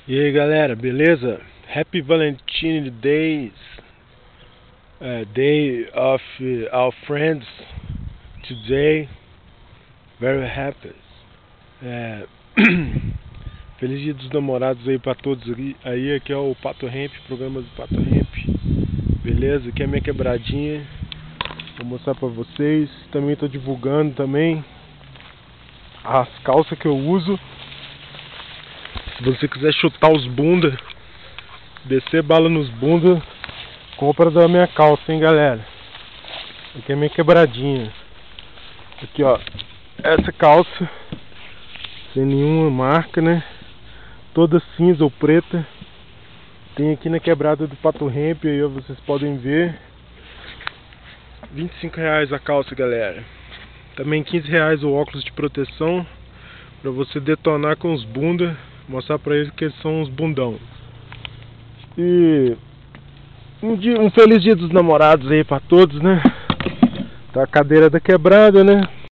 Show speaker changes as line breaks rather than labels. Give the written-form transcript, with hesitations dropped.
E aí galera, beleza? Happy Valentine Days, Day of our friends today. Very happy. É, Feliz Dia dos Namorados aí pra todos aí. Aqui é o Pato Ramp, programa do Pato Ramp. Beleza? Aqui é a minha quebradinha. Vou mostrar pra vocês. Também tô divulgando também as calças que eu uso. Se você quiser chutar os bunda, descer bala nos bunda, compra da minha calça, hein galera. Aqui é a minha quebradinha. Aqui ó, essa calça sem nenhuma marca, né? Toda cinza ou preta. Tem aqui na quebrada do Pato Ramp, aí ó, vocês podem ver. R$ 25 a calça, galera. Também R$ 15 o óculos de proteção pra você detonar com os bunda, mostrar pra eles que eles são uns bundão. E um feliz dia dos namorados aí pra todos, né? Tá a cadeira da quebrada, né?